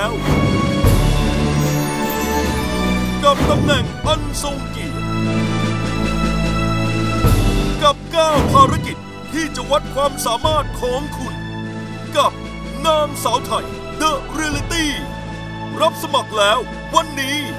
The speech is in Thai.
แล้วกับตำแหน่งอันทรงเกียรติกับ9ภารกิจที่จะวัดความสามารถของคุณกับนางสาวไทย The Reality รับสมัครแล้ววันนี้